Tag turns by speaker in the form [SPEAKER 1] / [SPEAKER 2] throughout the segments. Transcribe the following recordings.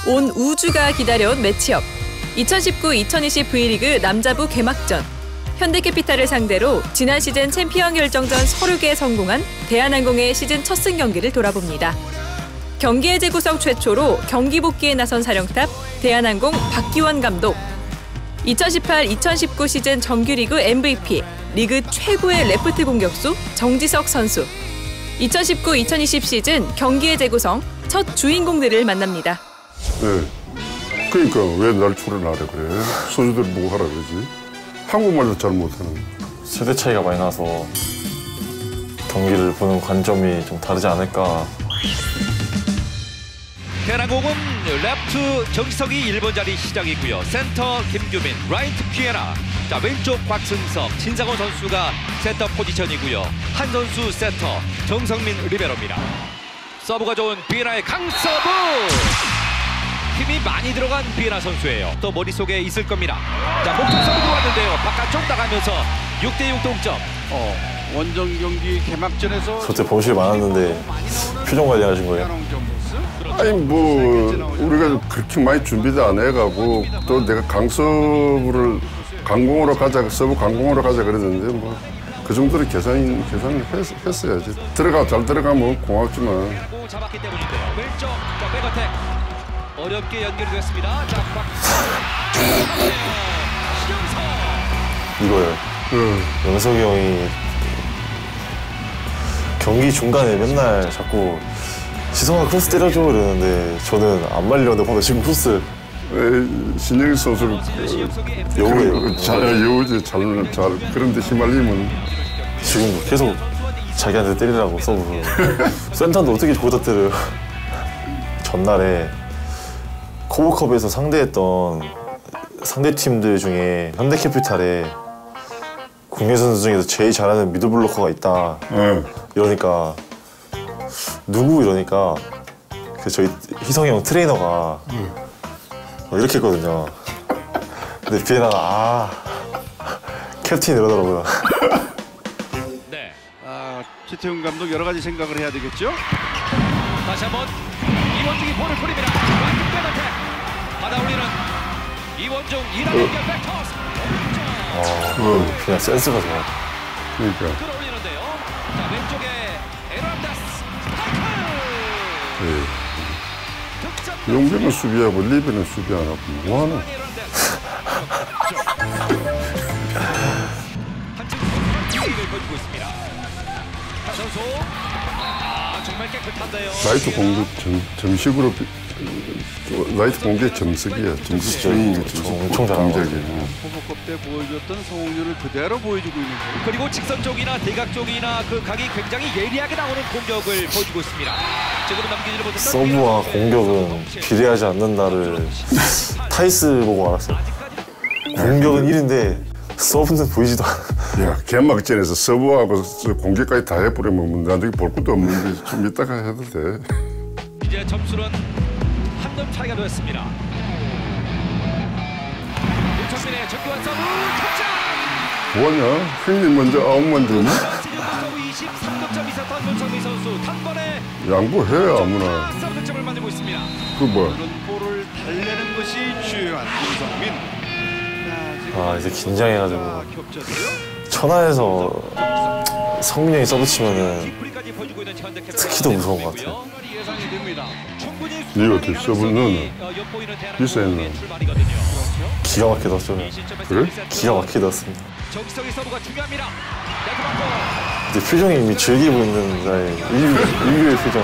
[SPEAKER 1] 온 우주가 기다려온 매치업. 2019-2020 V리그 남자부 개막전. 현대캐피탈을 상대로 지난 시즌 챔피언 결정전 30개에 성공한 대한항공의 시즌 첫 승 경기를 돌아봅니다. 경기의 재구성 최초로 경기 복귀에 나선 사령탑 대한항공 박기원 감독. 2018-2019 시즌 정규리그 MVP, 리그 최고의 레프트 공격수 정지석 선수. 2019-2020 시즌 경기의 재구성 첫 주인공들을 만납니다.
[SPEAKER 2] 네, 그러니까 왜 날 출연하래 그래? 선수들 보고 하라 그러지. 한국말도 잘 못하는.
[SPEAKER 3] 세대 차이가 많이 나서 경기를 보는 관점이 좀 다르지 않을까.
[SPEAKER 4] 대한항공은 레프트 정지석이 1번 자리 시작이고요. 센터 김규민, 라이트 피에라. 자, 왼쪽 곽승석, 신상원 선수가 센터 포지션이고요. 한 선수 센터, 정성민 리베로입니다. 서브가 좋은 비에나의 강서브! 힘이 많이 들어간 비에나 선수예요. 또 머릿속에 있을 겁니다. 자, 목적 서브 들어왔는데요. 바깥쪽 나가면서 6대6 동점.
[SPEAKER 5] 원정 경기 개막전에서
[SPEAKER 3] 저때 범실이 많았는데 표정 관리하신 거예요?
[SPEAKER 2] 아니 뭐 우리가 그렇게 많이 준비도 안 해가고 또 내가 강서부를 강공으로 가자, 서브 강공으로 가자 그랬는데 뭐 그 정도로 계산을 했어야지. 잘 들어가면 고맙지만.
[SPEAKER 4] 잡았기 때문인데요. 왼쪽, 자, 백어택 어렵게 연결이 됐습니다. 자,
[SPEAKER 3] 이거요. 영석이 형이 경기 중간에 맨날 자꾸 지성아 크로스 때려줘 이러는데 저는 안 말리려는데 봐도 지금 크로스.
[SPEAKER 2] 신영일 선수를
[SPEAKER 3] 여우예요.
[SPEAKER 2] 여우지 잘 그런데 휘말리면
[SPEAKER 3] 지금 계속 자기한테 때리라고 서브. 센터도 어떻게 거기다 때려요. 전날에 코보컵에서 상대했던 상대 팀들 중에 현대캐피탈에 국내 선수 중에서 제일 잘하는 미드블로커가 있다. 이러니까 누구 이러니까 그 저희 희성이 형 트레이너가 이렇게 했거든요. 근데 비에나가 캡틴 이러더라고요.
[SPEAKER 4] 네.
[SPEAKER 5] 최태훈 감독 여러 가지 생각을 해야 되겠죠?
[SPEAKER 4] 다시 한번 이원중이 볼을 뿌립니다. 라이트 백어택 받아올리는 이원중 2단 연결 백토스.
[SPEAKER 3] 그냥 센스가 좋아.
[SPEAKER 2] 그러니까.
[SPEAKER 4] 끌어올리는데요. 자, 왼쪽에 에란다스 스파이크.
[SPEAKER 2] 용병은 수비하고 리베는 수비 안 하고 뭐하나?
[SPEAKER 4] 한층 보여주고 있습니다. 선수 정말 깨끗한데요.
[SPEAKER 2] 라이트 공격 정식으로 라이트 공격 정석이야. 정식
[SPEAKER 3] 엄청 잘하고.
[SPEAKER 5] 코보컵 때 보여줬던 성공률을 그대로 보여주고 있는 거예요.
[SPEAKER 4] 그리고 직선 쪽이나 대각 쪽이나 그 각이 굉장히 예리하게 나오는 공격을 보여주고 있습니다. 지금은 남기지를 못했던
[SPEAKER 3] 서브와 공격은 비례하지 않는다를 타이스 보고 알았어요. 공격은 1인데 서브는 보이지도 않아.
[SPEAKER 2] 야, 개막전에서 서브하고 공격까지 다 해버리면 나중에 볼 것도 없는데 좀 이따가 해도 돼.
[SPEAKER 4] 이제 점수는 한 점 차이가 되었습니다. 윤창민의 정교한 서브 탑장!
[SPEAKER 2] 뭐하냐? 형님 먼저 아웃만 되니?
[SPEAKER 4] 지금 서브 23득점 있었던 윤창민 선수 단번에
[SPEAKER 2] 양보해 아무나.
[SPEAKER 4] 3득점을 만들고 있습니다.
[SPEAKER 2] 그 뭐야?
[SPEAKER 5] 그런 볼을 달래는 것이 중요한 윤성민.
[SPEAKER 3] 이제 긴장해가지고
[SPEAKER 5] 겹쳤어요.
[SPEAKER 3] 천하에서 성민이 형이 서브 치면은 특히도 무서운 것 같아요.
[SPEAKER 5] 예상이 됩니다.
[SPEAKER 2] 네 어떻게 서브 넣나? 비싸했나?
[SPEAKER 3] 기가 막히게 넣었죠.
[SPEAKER 2] 그래?
[SPEAKER 3] 기가 막히게 넣었습니다.
[SPEAKER 4] 정지석의 서브가 중요합니다.
[SPEAKER 3] 이제 표정이 이미 즐기고 있는 나의 일류의 표정.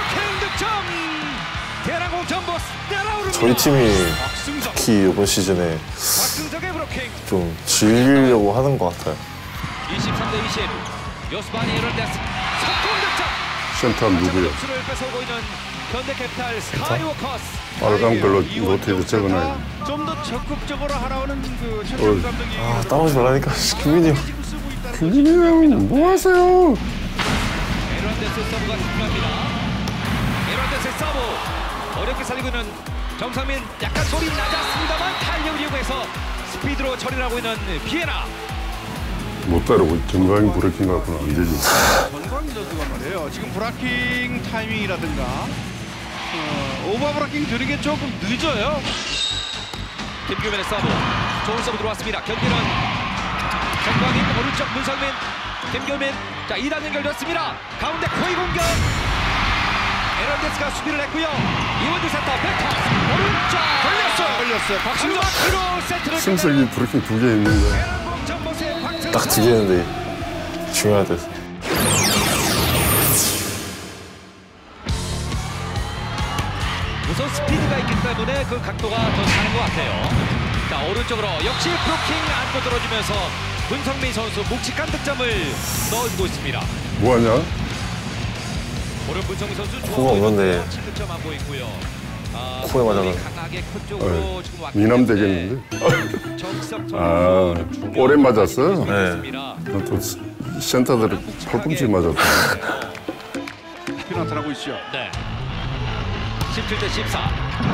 [SPEAKER 4] 대한항공 전보스 날아오릅니다.
[SPEAKER 3] 저희 팀이 특히 이번 시즌에 좀 즐기려고 하는 것 같아요.
[SPEAKER 4] 23대 20. 요스바니 에런데스 석공 득점.
[SPEAKER 2] 센터 누구야?
[SPEAKER 4] 수를 뺏어오고 있는 현대캐피탈 스카이워커스.
[SPEAKER 2] 빨간 걸로 노트에도 적어놔야
[SPEAKER 5] 좀 더 적극적으로 하라는 그 최태훈 감독이
[SPEAKER 3] 따라오지 말라니까. 김민이 형.
[SPEAKER 2] 김민희 형 뭐하세요?
[SPEAKER 4] 에런데스 서브가 중요합니다. 에런데스의 서브 어렵게 살리고 있는 정상민. 약간 소리 낮았습니다만 탄력을 이용해서 스피드로 처리를 하고 있는 비에나.
[SPEAKER 2] 못 따르고 전광 브레이킹 갖고는 안 되지.
[SPEAKER 5] 전광희 선수가 말이에요. 지금 브라킹 타이밍이라든가 오버브라킹 드는 게 조금 늦어요.
[SPEAKER 4] 김규민의 서브. 좋은 서브 들어왔습니다. 경기는 정광인 오른쪽 문성민, 김규민. 자, 2단 연결됐습니다. 가운데 코이 공격. 에런데스가 수비를 했고요. 이원주 센터 백타스 오른쪽 걸렸어요. 박수로 세트를
[SPEAKER 2] 승석이 브로킹 2개 있는데
[SPEAKER 3] 딱 2개 있는데 중요하대.
[SPEAKER 4] 우선 스피드가 있기 때문에 그 각도가 더 나는 것 같아요. 자, 오른쪽으로 역시 브로킹 안고 들어주면서 문성민 선수 묵직한 득점을 넣어주고 있습니다.
[SPEAKER 2] 뭐하냐?
[SPEAKER 4] 오른 문성민 선수
[SPEAKER 3] 코가 없는데
[SPEAKER 4] 득점 안 보이고요.
[SPEAKER 3] 코에 맞아서
[SPEAKER 4] 강하게 코 쪽으로 지금 왔기
[SPEAKER 2] 미남
[SPEAKER 4] 때문에
[SPEAKER 2] 되겠는데?
[SPEAKER 4] 정석
[SPEAKER 2] 아, 볼에 맞았어?
[SPEAKER 3] 네.
[SPEAKER 2] 또 센터들을 팔꿈치 맞았다.
[SPEAKER 5] 피 나타나고 있죠.
[SPEAKER 4] 네. 17대 14.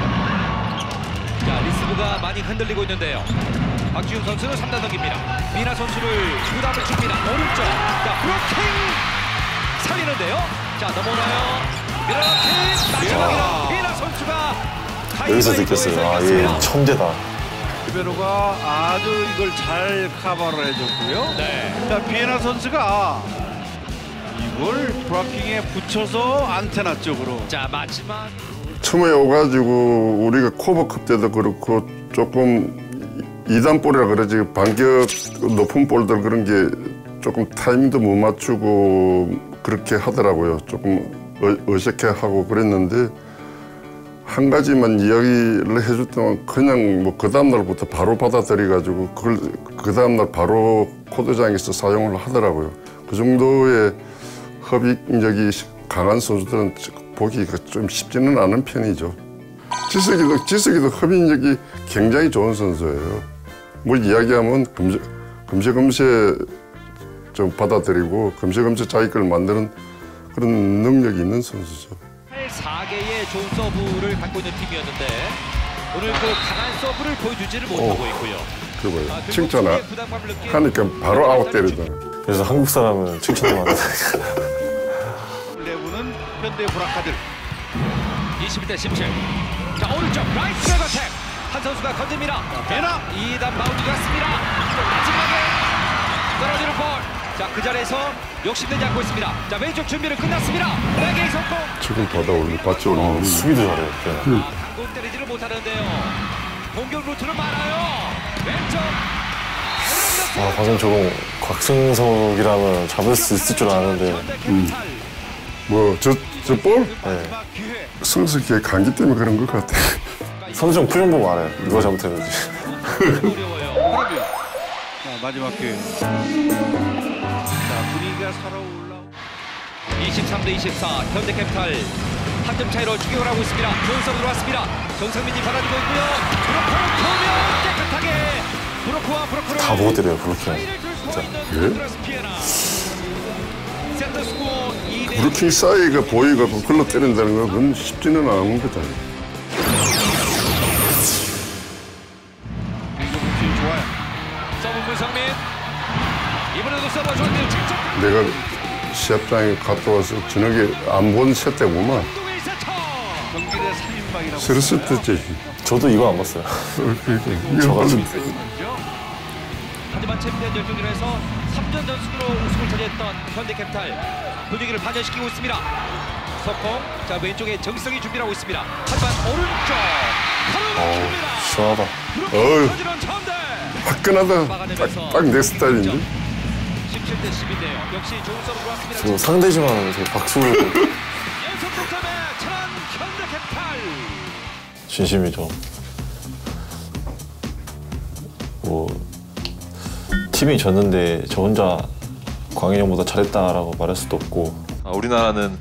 [SPEAKER 4] 자, 리스브가 많이 흔들리고 있는데요. 박지훈 선수는 3단 던깁니다. 미나 선수를 부담을 줍니다. 오른쪽. 자, 브로킹 살리는데요. 자, 넘어가요. 미라킥 마지막이라 미나 선수가
[SPEAKER 3] 여기서 느꼈어요. 아, 얘 천재다.
[SPEAKER 5] 리베로가 아주 이걸 잘 커버를 해줬고요.
[SPEAKER 4] 네.
[SPEAKER 5] 자, 비에나 선수가 이걸 브라킹에 붙여서 안테나 쪽으로.
[SPEAKER 4] 자, 마지막
[SPEAKER 2] 처음에 오가지고 우리가 코버컵 때도 그렇고 조금 2단 볼이라 그러지 반격 높은 볼들 그런 게 조금 타이밍도 못 맞추고 그렇게 하더라고요. 조금 어색해하고 그랬는데 한 가지만 이야기를 해줬더니 그냥 뭐 그 다음날부터 바로 받아들여가지고 그걸 그 다음날 바로 코드장에서 사용을 하더라고요. 그 정도의 협익력이 강한 선수들은 보기가 좀 쉽지는 않은 편이죠. 지석이도 협익력이 굉장히 좋은 선수예요. 뭘 이야기하면 금세금세 좀 받아들이고 금세금세 자기 걸 만드는 그런 능력이 있는 선수죠.
[SPEAKER 4] 4개의 좋은 서브를 갖고 있는 팀이었는데 오늘 그 강한 서브를 보여주지를 못하고 있고요.
[SPEAKER 2] 그거 봐요.
[SPEAKER 4] 그리고
[SPEAKER 2] 칭찬하
[SPEAKER 4] 수비의 부담감을 느낀
[SPEAKER 2] 하니까 바로 아웃 때리잖아.
[SPEAKER 3] 그래서 한국 사람은 칭찬을 많이 하니까.
[SPEAKER 5] 레브는 현대 브라카들.
[SPEAKER 4] 21대 17. 자, 오른쪽 라이트 백어택 한 선수가 건집니다.
[SPEAKER 5] 베나
[SPEAKER 4] 2단 바운드 갔습니다. 마지막에 떨어지는 볼. 자, 그 자리에서 욕심내지 않고 있습니다. 자, 왼쪽 준비는 끝났습니다. 백의 성공.
[SPEAKER 2] 지금 받지 올리는
[SPEAKER 3] 수비도 잘해요. 걔는.
[SPEAKER 4] 강공 때리지를 못하는데요. 공격 루트는 많아요. 왼쪽.
[SPEAKER 3] 아, 방금 저거 곽승석이라면 잡을 수 있을 줄 아는데.
[SPEAKER 2] 뭐저 볼?
[SPEAKER 3] 네.
[SPEAKER 5] 기회.
[SPEAKER 2] 승석이의 감기 때문에 그런 것 같아.
[SPEAKER 3] 선수형 표정 보고 알아요. 누가 잘못했는지.
[SPEAKER 4] 어려워요.
[SPEAKER 5] 그러면 자, 마지막 기회. 자, 분위기가 살아올라.
[SPEAKER 4] 23대 24 현대캐피탈 한 점 차이로 추격을 하고 있습니다. 좋은 서브 들어왔습니다. 정상민이 받아주고 있고요. 브로커를 보면 깨끗하게 브로커와 브로커를
[SPEAKER 3] 다 보고 때려요, 그렇게.
[SPEAKER 2] 그래?
[SPEAKER 4] 센터 스코어 2대
[SPEAKER 2] 브루킹 사이가 보이고 글로 때린다는 건 그건 쉽지는 않은 거잖아.
[SPEAKER 5] 공격팀 좋아요.
[SPEAKER 4] 서브 문성민 이번에도 서브 좋은데 직접
[SPEAKER 2] 내가 시합장에 갔다 와서 저녁에 안 본 세대구만.
[SPEAKER 4] 동일 세터
[SPEAKER 5] 경기대 3인방이라고.
[SPEAKER 2] 스트레스 됐지.
[SPEAKER 3] 저도 이거 안 봤어요.
[SPEAKER 2] 저가지고
[SPEAKER 4] 하지만 챔피언 결정전에서 3전 전승으로 우승을 차지했던 현대캐피탈 분위기를 반전시키고 있습니다. 석공. 자, 왼쪽에 정성이 준비를 하고 있습니다. 하지만 오른쪽 바로 막힙니다.
[SPEAKER 3] 시원하다.
[SPEAKER 2] 어휴.
[SPEAKER 4] 터지는 전대.
[SPEAKER 2] 화끈하다. 딱 내 스타일인데.
[SPEAKER 4] 17대 10인데요. 역시 좋은 서브 들어왔습니다.
[SPEAKER 3] 저 상대지만 저 박수를
[SPEAKER 4] 연속 득점에 천안 현대캐피탈.
[SPEAKER 3] 진심이죠. 뭐 팀이 졌는데 저 혼자 광인 형보다 잘했다라고 말할 수도 없고.
[SPEAKER 6] 우리나라는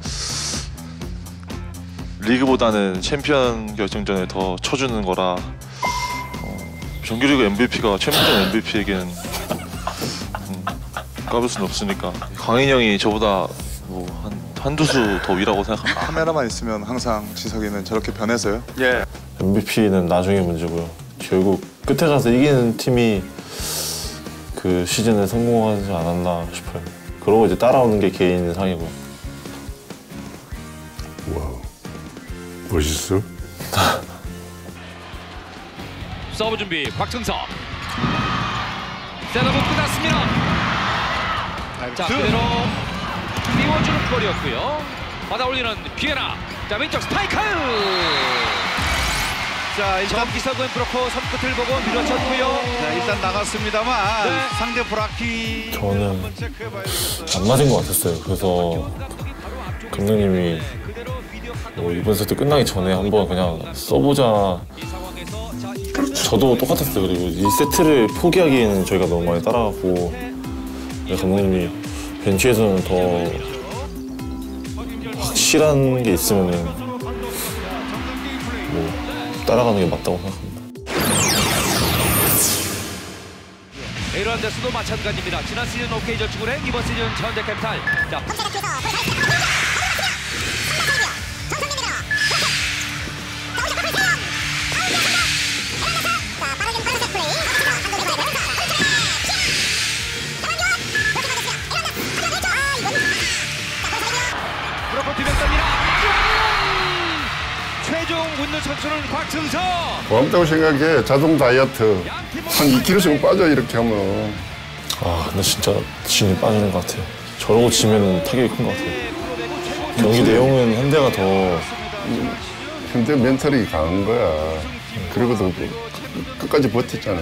[SPEAKER 6] 리그보다는 챔피언 결정전에 더 쳐주는 거라 정규리그 MVP가 챔피언 MVP에게는 까불 수는 없으니까 광인 형이 저보다 뭐 한두 수 더 위라고 생각합니다.
[SPEAKER 7] 카메라만 있으면 항상 지석이는 저렇게 변해서요?
[SPEAKER 5] 예.
[SPEAKER 3] MVP는 나중에 문제고요. 결국 끝에 가서 이기는 팀이 그 시즌에 성공하지 않았나 싶어요. 그러고 이제 따라오는 게 개인 상이고.
[SPEAKER 2] 와우. 멋있어.
[SPEAKER 4] 서브 준비 곽승석. 세너브 끝났습니다. 자 그대로 띄워주는 볼이었고요. 받아올리는 비에나. 자 왼쪽 스파이크.
[SPEAKER 5] 자 일단
[SPEAKER 4] 정기석은 브로커 손끝을 보고 밀어쳤고요.
[SPEAKER 5] 자, 일단 나갔습니다만
[SPEAKER 4] 네.
[SPEAKER 5] 상대 브라키
[SPEAKER 3] 저는
[SPEAKER 5] 한번 체크해봐야 되겠어요.
[SPEAKER 3] 안 맞은 것 같았어요. 그래서 감독님이 뭐 이번 세트 끝나기 전에 한번 그냥 써보자. 저도 똑같았어요. 그리고 이 세트를 포기하기에는 저희가 너무 많이 따라갔고 감독님이 벤치에서는 더 확실한 게 있으면은 뭐 따라가는 게 맞다고 생각합니다.
[SPEAKER 4] 에르난데스도 마찬가지입니다. 지난 시즌 OK저축은행, 이번 시즌 현대캐피탈. 자, 브로커 뒤벽답니다. 최종 웃는 선수는 곽승석.
[SPEAKER 2] 고맙다고 생각해. 자동 다이어트. 한 2kg씩 빠져 이렇게 하면.
[SPEAKER 3] 아 근데 진짜 진이 빠지는 것 같아요. 저러고 지면 타격이 큰 것 같아요. 경기 내용은 현대가 더
[SPEAKER 2] 현대 멘탈이 강한 거야. 그리고도 끝까지 버텼잖아.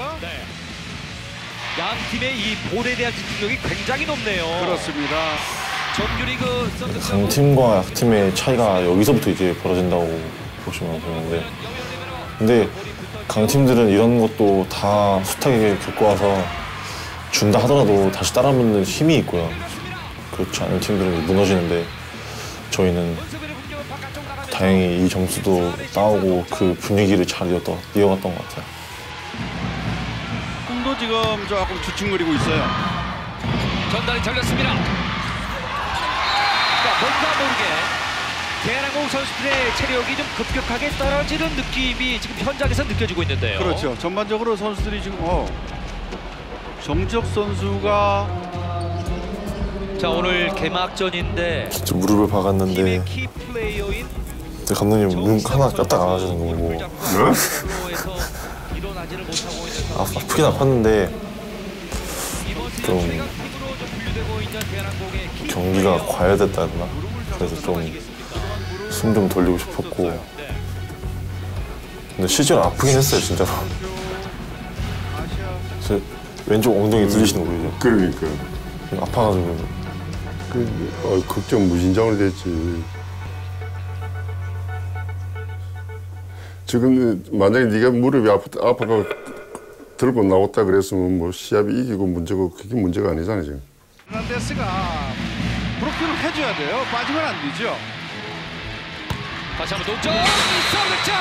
[SPEAKER 4] 양 팀의 이 볼에 대한 집중력이 굉장히 높네요.
[SPEAKER 5] 그렇습니다.
[SPEAKER 4] 정규리그
[SPEAKER 3] 강팀과 약팀의 차이가 여기서부터 이제 벌어진다고 보시면 되는데 근데 강팀들은 이런 것도 다 숱하게 겪어와서 준다 하더라도 다시 따라붙는 힘이 있고요. 그렇지 않은 팀들은 무너지는데 저희는 다행히 이 점수도 따오고 그 분위기를 잘 이어갔던 것 같아요.
[SPEAKER 5] 꿈도 지금 조금 주춤거리고 있어요.
[SPEAKER 4] 전달이 잘렸습니다. 자, 뭔가 모르게 대한항공 선수들의 체력이 좀 급격하게 떨어지는 느낌이 지금 현장에서 느껴지고 있는데요.
[SPEAKER 5] 그렇죠. 전반적으로 선수들이 지금 정지혁 선수가
[SPEAKER 4] 자, 오늘 개막전인데
[SPEAKER 3] 진짜 무릎을 박았는데
[SPEAKER 4] 팀의 키 플레이어인
[SPEAKER 3] 근데 감독님 눈 하나 깜짝 안 하시는 거 보고
[SPEAKER 4] 프로에서 일어나지를 못하고 있는
[SPEAKER 3] 아프긴 아팠는데 좀
[SPEAKER 4] 팀으로 좀 분류되고 있는 대한항공의 키
[SPEAKER 3] 경기가 과열됐다 했나? 그래서 좀 숨 좀 돌리고 싶었고 근데 실제로 아프긴 했어요 진짜로. 제 왼쪽 엉덩이 들리시는 거 보이죠?
[SPEAKER 2] 그러니까.
[SPEAKER 3] 아파가지고
[SPEAKER 2] 걱정 무진장으로 됐지. 지금 만약에 네가 무릎이 아파가 들고 나왔다 그랬으면 뭐 시합이 이기고 문제고 그게 문제가 아니잖아 지금.
[SPEAKER 5] 에르난데스가 브로킹을 해줘야 돼요. 빠지면 안 되죠.
[SPEAKER 4] 다시 한번 동점! 서브득점!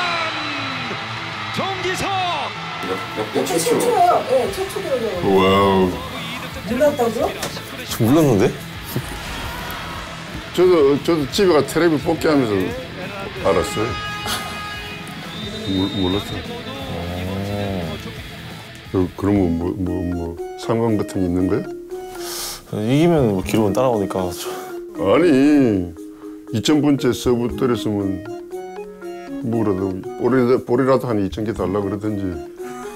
[SPEAKER 4] 정기석!
[SPEAKER 8] 최초요. 네, 최초더라고요.
[SPEAKER 2] 와우.
[SPEAKER 8] 몰랐다고요?
[SPEAKER 3] 저 몰랐는데?
[SPEAKER 2] 저도 집에 가 텔레비 복귀하면서 알았어요. 몰랐어요. 그러면 뭐 상관 같은 게 있는 거야?
[SPEAKER 3] 이기면 뭐 기록은 따라오니까
[SPEAKER 2] 아니 2000번째 서브 때렸으면 뭐라도 볼이라도 한 2000개 달라 그러든지.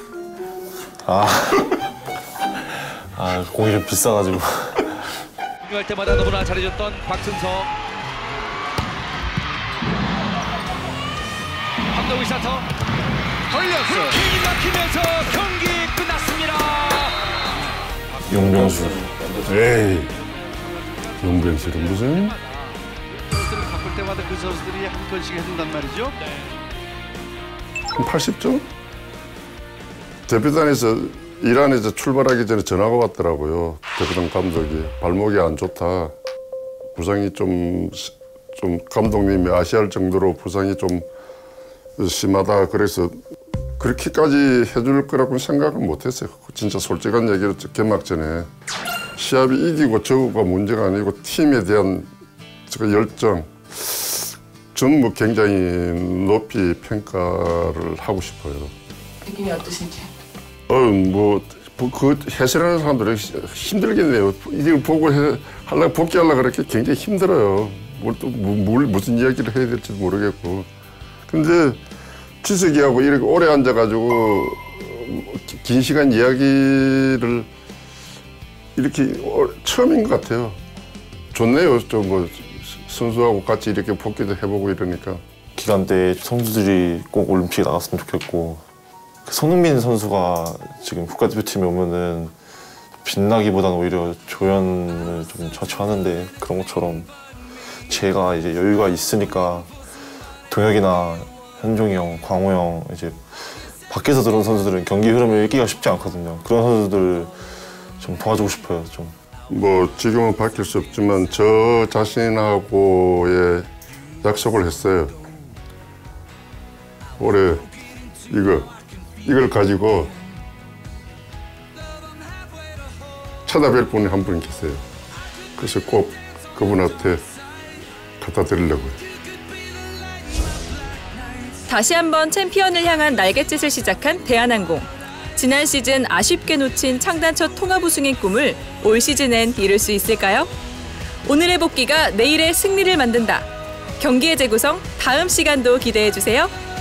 [SPEAKER 3] 공이 좀 비싸가지고
[SPEAKER 4] 중요할 때마다 너무나 잘해줬던 곽승석. 한동희 사터
[SPEAKER 5] 걸렸어요.
[SPEAKER 4] 킥이 막히면서 경기 끝났습니다.
[SPEAKER 3] 용병수
[SPEAKER 2] 에이 용병수는 무슨?
[SPEAKER 5] 선수를 바꿀 때마다 그 선수들이 한 건씩 해준단 말이죠.
[SPEAKER 2] 한 80점? 대표단에서 이란에서 출발하기 전에 전화가 왔더라고요. 대표단 감독이 발목이 안 좋다. 부상이 좀 감독님이 아시할 정도로 부상이 좀 심하다. 그래서 그렇게까지 해줄 거라고는 생각은 못했어요. 진짜 솔직한 얘기로 개막전에 시합이 이기고 저거가 문제가 아니고 팀에 대한 열정. 저는 뭐 굉장히 높이 평가를 하고 싶어요.
[SPEAKER 8] 느낌이 어떠신지?
[SPEAKER 2] 그 해설하는 사람들이 힘들겠네요. 이걸 보고 복귀하려고 그렇게 굉장히 힘들어요. 뭘 또 무슨 이야기를 해야 될지도 모르겠고. 근데 지석이하고 이렇게 오래 앉아가지고 긴 시간 이야기를 이렇게 처음인 것 같아요. 좋네요. 좀 뭐 선수하고 같이 이렇게 복귀도 해보고 이러니까.
[SPEAKER 3] 기간 때 선수들이 꼭 올림픽에 나갔으면 좋겠고, 손흥민 선수가 지금 국가대표팀에 오면은 빛나기보다는 오히려 조연을 좀 자처하는데, 그런 것처럼 제가 이제 여유가 있으니까 동혁이나 현종이 형, 광호 형, 이제 밖에서 들어온 선수들은 경기 흐름을 읽기가 쉽지 않거든요. 그런 선수들 좀 도와주고 싶어요. 좀.
[SPEAKER 2] 뭐 지금은 밝힐 수 없지만 저 자신하고의 약속을 했어요. 올해 이걸 가지고 찾아뵐 분이 한 분 계세요. 그래서 꼭 그분한테 갖다 드리려고요.
[SPEAKER 1] 다시 한번 챔피언을 향한 날갯짓을 시작한 대한항공. 지난 시즌 아쉽게 놓친 창단 첫 통합 우승의 꿈을 올 시즌엔 이룰 수 있을까요? 오늘의 복귀가 내일의 승리를 만든다. 경기의 재구성 다음 시간도 기대해 주세요.